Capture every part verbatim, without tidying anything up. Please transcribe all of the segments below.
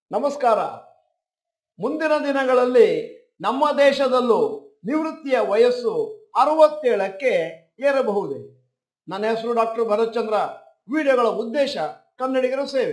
ನಮಸ್ಕಾರ. ಮುಂದಿನ ದಿನಗಳಲ್ಲಿ ನಮ್ಮ ದೇಶದಲ್ಲೂ ನಿವೃತ್ತಿಯ ವಯಸ್ಸು ಅರವತ್ತೇಳಕ್ಕೆ ಏರಬಹುದೇ. ನನ್ನ ಹೆಸರು ಡಾಕ್ಟರ್ ಭರತ್ ಚಂದ್ರ. ವಿಡಿಯೋಗಳ ಉದ್ದೇಶ ಕನ್ನಡಿಗರ ಸೇವೆ.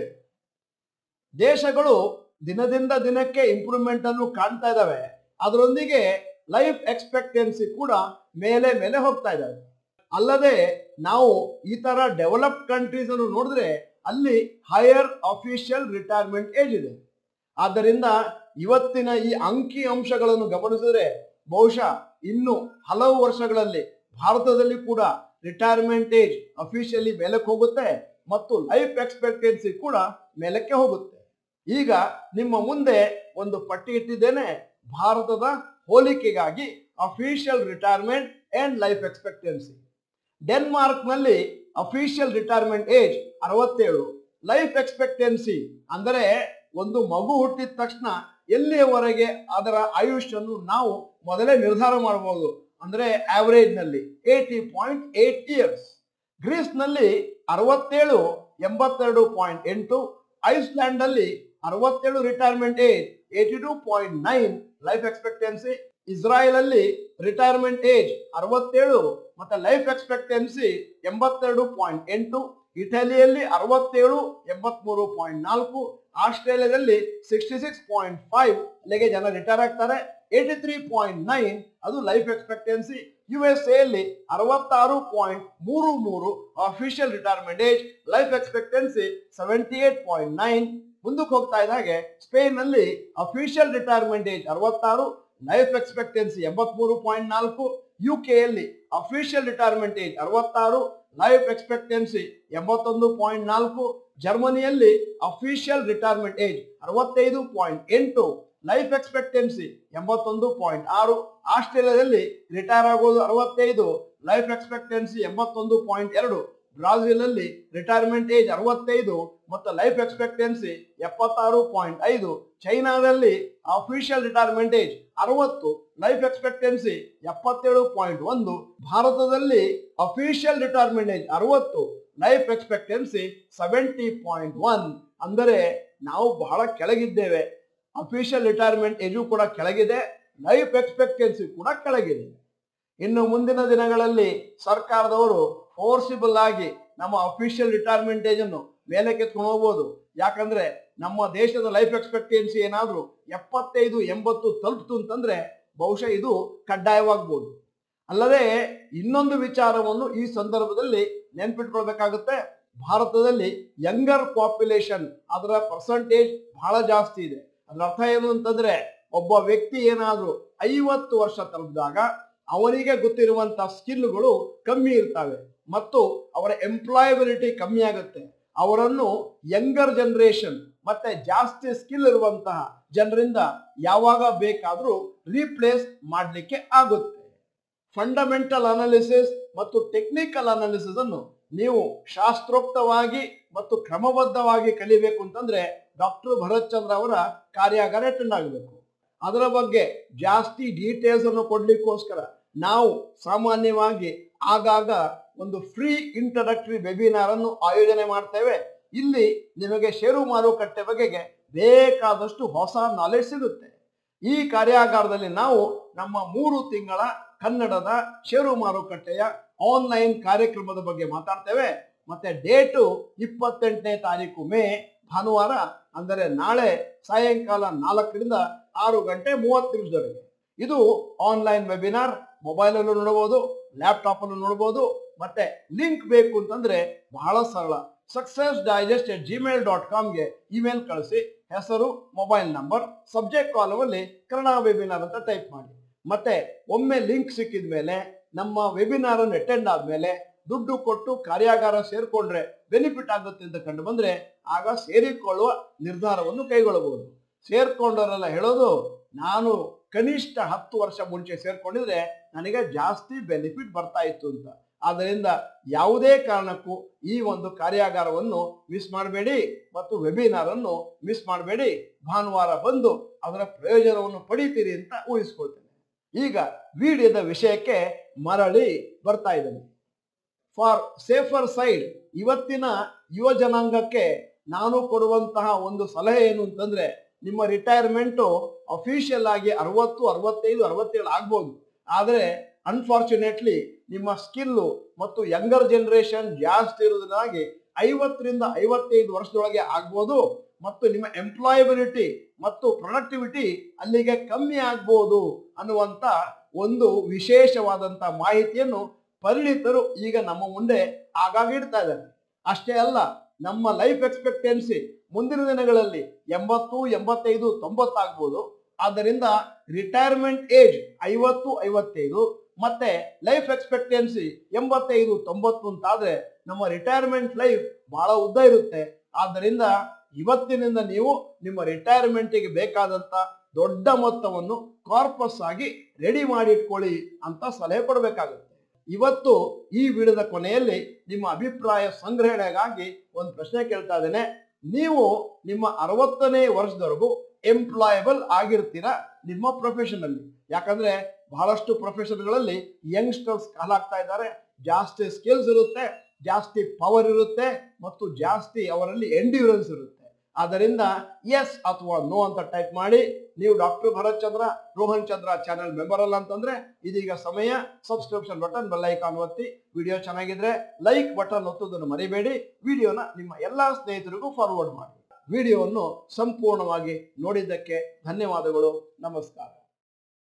ದೇಶಗಳು ದಿನದಿಂದ ದಿನಕ್ಕೆ ಇಂಪ್ರೂವ್ಮೆಂಟ್ ಅನ್ನು ಕಾಣ್ತಾ ಇದ್ದಾವೆ. ಅದರೊಂದಿಗೆ ಲೈಫ್ ಎಕ್ಸ್ಪೆಕ್ಟೆನ್ಸಿ ಕೂಡ ಮೇಲೆ ಮೇಲೆ ಹೋಗ್ತಾ ಇದ್ದಾವೆ. ಅಲ್ಲದೆ ನಾವು ಈ ತರ ಡೆವಲಪ್ಡ್ ಕಂಟ್ರೀಸ್ ಅನ್ನು ನೋಡಿದ್ರೆ ಅಲ್ಲಿ ಹೈಯರ್ ಅಫಿಷಿಯಲ್ ರಿಟೈರ್ಮೆಂಟ್ ಏಜ್ ಇದೆ. ಆದ್ದರಿಂದ ಇವತ್ತಿನ ಈ ಅಂಕಿ ಅಂಶಗಳನ್ನು ಗಮನಿಸಿದ್ರೆ ಬಹುಶಃ ಇನ್ನು ಹಲವು ವರ್ಷಗಳಲ್ಲಿ ಭಾರತದಲ್ಲಿ ಕೂಡ ರಿಟೈರ್ಮೆಂಟ್ ಏಜ್ ಅಫಿಷಿಯಲಿ ಮೇಲಕ್ಕೆ ಹೋಗುತ್ತೆ ಮತ್ತು ಲೈಫ್ ಎಕ್ಸ್ಪೆಕ್ಟೆನ್ಸಿ ಕೂಡ ಮೇಲಕ್ಕೆ ಹೋಗುತ್ತೆ. ಈಗ ನಿಮ್ಮ ಮುಂದೆ ಒಂದು ಪಟ್ಟಿ ಇಟ್ಟಿದ್ದೇನೆ. ಭಾರತದ ಹೋಲಿಕೆಗಾಗಿ official retirement and life expectancy. Denmark ನಲ್ಲಿ ಅಫಿಷಿಯಲ್ ರಿಟೈರ್ಮೆಂಟ್ ಏಜ್ ಅರವತ್ತೇಳು. ಲೈಫ್ ಎಕ್ಸ್ಪೆಕ್ಟೆನ್ಸಿ ಅಂದರೆ ಒಂದು ಮಗು ಹುಟ್ಟಿದ ತಕ್ಷಣ ಎಲ್ಲಿಯವರೆಗೆ ಅದರ ಆಯುಷ್ಯನ್ನು ನಾವು ಮೊದಲೇ ನಿರ್ಧಾರ ಮಾಡಬಹುದು. ಅಂದ್ರೆ ಆವರೇಜ್ ನಲ್ಲಿ eighty point eight years. Greece ನಲ್ಲಿ ಅರವತ್ತೇಳು ಎಂಬತ್ತೆರಡು ಪಾಯಿಂಟ್ ಎಂಟು. ಐಸ್ಲ್ಯಾಂಡ್ ಅಲ್ಲಿ ಅರವತ್ತೇಳು retirement age eighty two point nine life expectancy. Israel ಅಲ್ಲಿ ರಿಟೈರ್ಮೆಂಟ್ ಏಜ್ ಅರವತ್ತೇಳು ಮತ್ತೆ ಲೈಫ್ ಎಕ್ಸ್ಪೆಕ್ಟೆನ್ಸಿ ಎಂಬತ್ತೆರಡು ಪಾಯಿಂಟ್ ಎಂಟು. ಇಟಲಿಯಲ್ಲಿ ಅರವತ್ತೇಳು ಎಂಬತ್ಮೂರು ಪಾಯಿಂಟ್ ನಾಲ್ಕು. ಆಸ್ಟ್ರೇಲಿಯಾದಲ್ಲಿ ಸಿಕ್ಸ್ಟಿ ಸಿಕ್ಸ್ ಪಾಯಿಂಟ್ ಫೈವ್ ಅಲ್ಲಿಗೆ ಜನ ರಿಟೈರ್ ಆಗ್ತಾರೆ. ಏಟಿ ತ್ರೀ ಪಾಯಿಂಟ್ ನೈನ್ ಅದು ಲೈಫ್ ಎಕ್ಸ್ಪೆಕ್ಟೆನ್ಸಿ. ಯು ಎಸ್ ಎಲ್ಲಿ ಅರವತ್ತಾರು ಪಾಯಿಂಟ್ ಮೂರು ಮೂರು official retirement age. Life expectancy seventy eight point nine. ಮುಂದಕ್ಕೆ ಹೋಗ್ತಾ ಇದ್ದಾಗೆ ಸ್ಪೇನ್ ನಲ್ಲಿ ಅಫಿಷಿಯಲ್ ರಿಟೈರ್ಮೆಂಟ್ ಏಜ್ ಅರವತ್ತಾರು, ಲೈಫ್ ಎಕ್ಸ್ಪೆಕ್ಟೆನ್ಸಿ ಎಂಬತ್ಮೂರು ಪಾಯಿಂಟ್ ನಾಲ್ಕು. ಯು ಕೆ ಯಲ್ಲಿ ಅಫಿಷಿಯಲ್ ರಿಟೈರ್ಮೆಂಟ್ ಏಜ್ ಅರವತ್ತಾರು, ಲೈಫ್ ಎಕ್ಸ್ಪೆಕ್ಟೆನ್ಸಿ ಎಂಬತ್ತೊಂದು ಪಾಯಿಂಟ್ ನಾಲ್ಕು. ಜರ್ಮನಿಯಲ್ಲಿ ಅಫಿಷಿಯಲ್ ರಿಟೈರ್ಮೆಂಟ್ ಏಜ್ ಅರವತ್ತೈದು ಪಾಯಿಂಟ್ ಎಂಟು, ಲೈಫ್ ಎಕ್ಸ್ಪೆಕ್ಟೆನ್ಸಿ ಎಂಬತ್ತೊಂದು ಪಾಯಿಂಟ್ ಆರು. ಆಸ್ಟ್ರೇಲಿಯಾದಲ್ಲಿ ರಿಟೈರ್ ಆಗೋದು ಅರವತ್ತೈದು, ಲೈಫ್ ಎಕ್ಸ್ಪೆಕ್ಟೆನ್ಸಿ ಎಂಬತ್ತೊಂದು ಪಾಯಿಂಟ್ ಎರಡು. ಬ್ರಾಜಿಲ್ ಅಲ್ಲಿ ರಿಟೈರ್ಮೆಂಟ್ ಏಜ್ ಅರವತ್ತೈದು ಮತ್ತು ಲೈಫ್ ಎಕ್ಸ್ಪೆಕ್ಟೆನ್ಸಿ ಎಪ್ಪತ್ತಾರು ಪಾಯಿಂಟ್ ಐದು. ಚೈನಾದಲ್ಲಿ ಅಫಿಷಿಯಲ್ ರಿಟೈರ್ಮೆಂಟ್ ಏಜ್ ಅರವತ್ತು, ಲೈಫ್ ಎಕ್ಸ್ಪೆಕ್ಟೆನ್ಸಿ ಎಪ್ಪತ್ತೇಳು ಪಾಯಿಂಟ್ ಒಂದು. ಭಾರತದಲ್ಲಿ ಅಫಿಷಿಯಲ್ ರಿಟೈರ್ಮೆಂಟ್ ಏಜ್ ಅರವತ್ತು, life expectancy seventy point one. ಅಂದರೆ ನಾವು ಬಹಳ ಕೆಳಗಿದ್ದೇವೆ. ಅಫಿಷಿಯಲ್ ರಿಟೈರ್ಮೆಂಟ್ ಏಜು ಕೂಡ ಕೆಳಗಿದೆ, ಲೈಫ್ ಎಕ್ಸ್ಪೆಕ್ಟೆನ್ಸಿ ಕೂಡ ಕೆಳಗಿದೆ. ಇನ್ನು ಮುಂದಿನ ದಿನಗಳಲ್ಲಿ ಸರ್ಕಾರದವರು ಫೋರ್ಸಿಬಲ್ ಆಗಿ ನಮ್ಮ ಅಫಿಷಿಯಲ್ ರಿಟೈರ್ಮೆಂಟ್ ಏಜ್ ಅನ್ನು ಮೇಲೆ ಕೆತ್ಕೊಂಡು ಹೋಗ್ಬೋದು. ಯಾಕಂದ್ರೆ ನಮ್ಮ ದೇಶದ ಲೈಫ್ ಎಕ್ಸ್ಪೆಕ್ಟೆನ್ಸಿ ಏನಾದ್ರೂ ಎಪ್ಪತ್ತೈದು ಎಂಬತ್ತು ತಲುಪ್ತು ಅಂತಂದ್ರೆ ಬಹುಶಃ ಇದು ಕಡ್ಡಾಯವಾಗಬಹುದು. ಅಲ್ಲದೆ ಇನ್ನೊಂದು ವಿಚಾರವನ್ನು ಈ ಸಂದರ್ಭದಲ್ಲಿ ನೆನ್ಪಿಟ್ಕೊಳ್ಬೇಕಾಗುತ್ತೆ. ಭಾರತದಲ್ಲಿ ಯಂಗರ್ ಪಾಪ್ಯುಲೇಷನ್ ಅದರ ಪರ್ಸೆಂಟೇಜ್ ಬಹಳ ಜಾಸ್ತಿ ಇದೆ. ಅದರ ಅರ್ಥ ಏನು ಅಂತಂದ್ರೆ ಒಬ್ಬ ವ್ಯಕ್ತಿ ಏನಾದ್ರೂ ಐವತ್ತು ವರ್ಷ ತಲುಪಿದಾಗ ಅವನಿಗೆ ಗೊತ್ತಿರುವಂತಹ ಸ್ಕಿಲ್ಗಳು ಕಮ್ಮಿ ಇರ್ತವೆ ಮತ್ತು ಅವರ ಎಂಪ್ಲಾಯಬಿಲಿಟಿ ಕಮ್ಮಿ ಆಗುತ್ತೆ. ಅವರನ್ನು ಯಂಗರ್ ಜನರೇಷನ್ ಮತ್ತೆ ಜಾಸ್ತಿ ಸ್ಕಿಲ್ ಇರುವಂತಹ ಜನರಿಂದ ಯಾವಾಗ ಬೇಕಾದ್ರೂ ರೀಪ್ಲೇಸ್ ಮಾಡಲಿಕ್ಕೆ ಆಗುತ್ತೆ. ಫಂಡಮೆಂಟಲ್ ಅನಾಲಿಸಿಸ್ ಮತ್ತು ಟೆಕ್ನಿಕಲ್ ಅನಾಲಿಸಿಸ್ ಅನ್ನು ನೀವು ಶಾಸ್ತ್ರೋಕ್ತವಾಗಿ ಮತ್ತು ಕ್ರಮಬದ್ಧವಾಗಿ ಕಲಿಬೇಕು ಅಂತಂದ್ರೆ ಡಾಕ್ಟರ್ ಭರತ್ ಚಂದ್ರ ಅವರ ಕಾರ್ಯಾಗಾರ ಅಟೆಂಡ್ ಆಗಬೇಕು. ಅದರ ಬಗ್ಗೆ ಜಾಸ್ತಿ ಡೀಟೇಲ್ಸ್ ಅನ್ನು ಕೊಡ್ಲಿಕ್ಕೋಸ್ಕರ ನಾವು ಸಾಮಾನ್ಯವಾಗಿ ಆಗಾಗ ಒಂದು ಫ್ರೀ ಇಂಟ್ರಡಕ್ಟರಿ ವೆಬಿನಾರ್ ಅನ್ನು ಆಯೋಜನೆ ಮಾಡ್ತೇವೆ. ಇಲ್ಲಿ ನಿಮಗೆ ಷೇರು ಮಾರುಕಟ್ಟೆ ಬಗೆಗೆ ಬೇಕಾದಷ್ಟು ಹೊಸ ನಾಲೆಡ್ಜ್ ಸಿಗುತ್ತೆ. ಈ ಕಾರ್ಯಾಗಾರದಲ್ಲಿ ನಾವು ನಮ್ಮ ಮೂರು ತಿಂಗಳ ಕನ್ನಡದ ಷೇರು ಮಾರುಕಟ್ಟೆಯ ಆನ್ಲೈನ್ ಕಾರ್ಯಕ್ರಮದ ಬಗ್ಗೆ ಮಾತಾಡ್ತೇವೆ. ಮತ್ತೆ ಡೇಟು ಇಪ್ಪತ್ತೆಂಟನೇ ತಾರೀಕು ಮೇ ಭಾನುವಾರ, ಅಂದರೆ ನಾಳೆ ಸಾಯಂಕಾಲ ನಾಲ್ಕರಿಂದ ಆರು ಗಂಟೆ ಮೂವತ್ತು ನಿಮಿಷದವರೆಗೆ. ಇದು ಆನ್ಲೈನ್ ವೆಬಿನಾರ್. ಮೊಬೈಲ್ ಅಲ್ಲೂ ನೋಡಬಹುದು, ಲ್ಯಾಪ್ಟಾಪ್ ಅಲ್ಲೂ ನೋಡಬಹುದು. ಮತ್ತೆ ಲಿಂಕ್ ಬೇಕು ಅಂತಂದ್ರೆ ಬಹಳ ಸರಳ, success digest at gmail dot ಕಾಮ್ಗೆ ಇಮೇಲ್ ಕಳಿಸಿ, ಹೆಸರು, ಮೊಬೈಲ್ ನಂಬರ್, ಸಬ್ಜೆಕ್ಟ್ ಕಾಲಮ್ ಅಲ್ಲಿ ಕನ್ನಡ ವೆಬಿನಾರ್ ಅಂತ ಟೈಪ್ ಮಾಡಿ. ಮತ್ತೆ ಒಮ್ಮೆ ಲಿಂಕ್ ಸಿಕ್ಕಿದ ಮೇಲೆ ನಮ್ಮ ವೆಬಿನಾರ್ ಅನ್ನು ಅಟೆಂಡ್ ಆದ್ಮೇಲೆ ದುಡ್ಡು ಕೊಟ್ಟು ಕಾರ್ಯಾಗಾರ ಸೇರ್ಕೊಂಡ್ರೆ ಬೆನಿಫಿಟ್ ಆಗುತ್ತೆ ಅಂತ ಕಂಡು ಬಂದ್ರೆ ಆಗ ಸೇರಿಕೊಳ್ಳುವ ನಿರ್ಧಾರವನ್ನು ಕೈಗೊಳ್ಳಬಹುದು. ಸೇರ್ಕೊಂಡವರೆಲ್ಲ ಹೇಳೋದು, ನಾನು ಕನಿಷ್ಠ ಹತ್ತು ವರ್ಷ ಮುಂಚೆ ಸೇರ್ಕೊಂಡಿದ್ರೆ ನನಗೆ ಜಾಸ್ತಿ ಬೆನಿಫಿಟ್ ಬರ್ತಾ ಇತ್ತು ಅಂತ. ಆದ್ದರಿಂದ ಯಾವುದೇ ಕಾರಣಕ್ಕೂ ಈ ಒಂದು ಕಾರ್ಯಾಗಾರವನ್ನು ಮಿಸ್ ಮಾಡಬೇಡಿ ಮತ್ತು ವೆಬಿನಾರ್ ಅನ್ನು ಮಿಸ್ ಮಾಡಬೇಡಿ. ಭಾನುವಾರ ಬಂದು ಅದರ ಪ್ರಯೋಜನವನ್ನು ಪಡಿತೀರಿ ಅಂತ ಊಹಿಸ್ಕೊಳ್ತೇನೆ. ಈಗ ವಿಡಿಯೋದ ವಿಷಯಕ್ಕೆ ಮರಳಿ ಬರ್ತಾ ಇದ್ದೇನೆ. ಫಾರ್ ಸೇಫರ್ ಸೈಡ್ ಇವತ್ತಿನ ಯುವ ಜನಾಂಗಕ್ಕೆ ನಾನು ಕೊಡುವಂತಹ ಒಂದು ಸಲಹೆ ಏನು ಅಂತಂದ್ರೆ, ನಿಮ್ಮ ರಿಟೈರ್ಮೆಂಟು ಅಫಿಷಿಯಲ್ ಆಗಿ ಅರವತ್ತು ಅರವತ್ತೈದು ಅರವತ್ತೇಳು ಆಗ್ಬೋದು. ಆದರೆ ಅನ್ಫಾರ್ಚುನೇಟ್ಲಿ ನಿಮ್ಮ ಸ್ಕಿಲ್ಲು ಮತ್ತು ಯಂಗರ್ ಜನರೇಷನ್ ಜಾಸ್ತಿ ಇರುವುದರಾಗಿ ಐವತ್ತರಿಂದ ಐವತ್ತೈದು ವರ್ಷದೊಳಗೆ ಆಗ್ಬೋದು ಮತ್ತು ನಿಮ್ಮ ಎಂಪ್ಲಾಯಬಿಲಿಟಿ ಮತ್ತು ಪ್ರೊಡಕ್ಟಿವಿಟಿ ಅಲ್ಲಿಗೆ ಕಮ್ಮಿ ಆಗ್ಬೋದು ಅನ್ನುವಂಥ ಒಂದು ವಿಶೇಷವಾದಂಥ ಮಾಹಿತಿಯನ್ನು ಪರಿಣಿತರು ಈಗ ನಮ್ಮ ಮುಂದೆ ಆಗಾಗ ಇಡ್ತಾ ಇದ್ದಾರೆ. ಅಷ್ಟೇ ಅಲ್ಲ, ನಮ್ಮ ಲೈಫ್ ಎಕ್ಸ್ಪೆಕ್ಟೆನ್ಸಿ ಮುಂದಿನ ದಿನಗಳಲ್ಲಿ ಎಂಬತ್ತು ಎಂಬತ್ತೈದು ತೊಂಬತ್ತಾಗ್ಬೋದು. ಆದ್ದರಿಂದ ರಿಟೈರ್ಮೆಂಟ್ ಏಜ್ ಐವತ್ತು ಐವತ್ತೈದು ಮತ್ತೆ ಲೈಫ್ ಎಕ್ಸ್ಪೆಕ್ಟೆನ್ಸಿ ಎಂಬತ್ತೈದು ತೊಂಬತ್ತು ಅಂತಾದ್ರೆ ನಮ್ಮ ರಿಟೈರ್ಮೆಂಟ್ ಲೈಫ್ ಬಹಳ ಉದ್ದ ಇರುತ್ತೆ. ಆದ್ದರಿಂದ ಇವತ್ತಿನಿಂದ ನೀವು ನಿಮ್ಮ ರಿಟೈರ್ಮೆಂಟಿಗೆ ಬೇಕಾದಂತ ದೊಡ್ಡ ಮೊತ್ತವನ್ನು ಕಾರ್ಪಸ್ ಆಗಿ ರೆಡಿ ಮಾಡಿ ಇಟ್ಕೊಳ್ಳಿ ಅಂತ ಸಲಹೆ ಕೊಡಬೇಕಾಗುತ್ತೆ. ಇವತ್ತು ಈ ವಿಡಿಯೋದ ಕೊನೆಯಲ್ಲಿ ನಿಮ್ಮ ಅಭಿಪ್ರಾಯ ಸಂಗ್ರಹಣೆಗಾಗಿ ಒಂದು ಪ್ರಶ್ನೆ ಕೇಳ್ತಾ ಇದ್ದೇನೆ. ನೀವು ನಿಮ್ಮ ಅರವತ್ತನೇ ವರ್ಷದವರೆಗೂ ಎಂಪ್ಲಾಯಬಲ್ ಆಗಿರ್ತೀರಾ ನಿಮ್ಮ ಪ್ರೊಫೆಷನ್ ಅಲ್ಲಿ? ಯಾಕಂದ್ರೆ ಬಹಳಷ್ಟು ಪ್ರೊಫೆಷನ್ಗಳಲ್ಲಿ ಯಂಗ್ಸ್ಟರ್ಸ್ ಕಾಲಾಗ್ತಾ ಇದ್ದಾರೆ, ಜಾಸ್ತಿ ಸ್ಕಿಲ್ಸ್ ಇರುತ್ತೆ, ಜಾಸ್ತಿ ಪವರ್ ಇರುತ್ತೆ ಮತ್ತು ಜಾಸ್ತಿ ಅವರಲ್ಲಿ ಎಂಡ್ಯೂರೆನ್ಸ್ ಇರುತ್ತೆ. ಆದ್ದರಿಂದ ಎಸ್ ಅಥವಾ ನೋ ಅಂತ ಟೈಪ್ ಮಾಡಿ. ನೀವು doctor Bharat Chandra Rohan Chandra channel member ಅಲ್ಲ ಅಂತಂದ್ರೆ ಇದೀಗ ಸಮಯ. ಸಬ್ಸ್ಕ್ರಿಪ್ಷನ್ ಬಟನ್ ಬೆಲ್ ಐಕಾನ್ ಒತ್ತಿ. ವಿಡಿಯೋ ಚೆನ್ನಾಗಿದ್ರೆ ಲೈಕ್ ಬಟನ್ ಒತ್ತೋದನ್ನು ಮರಿಬೇಡಿ. ವಿಡಿಯೋನ ನಿಮ್ಮ ಎಲ್ಲಾ ಸ್ನೇಹಿತರಿಗೂ ಫಾರ್ವರ್ಡ್ ಮಾಡಿ. ವಿಡಿಯೋವನ್ನು ಸಂಪೂರ್ಣವಾಗಿ ನೋಡಿದ್ದಕ್ಕೆ ಧನ್ಯವಾದಗಳು. ನಮಸ್ಕಾರ.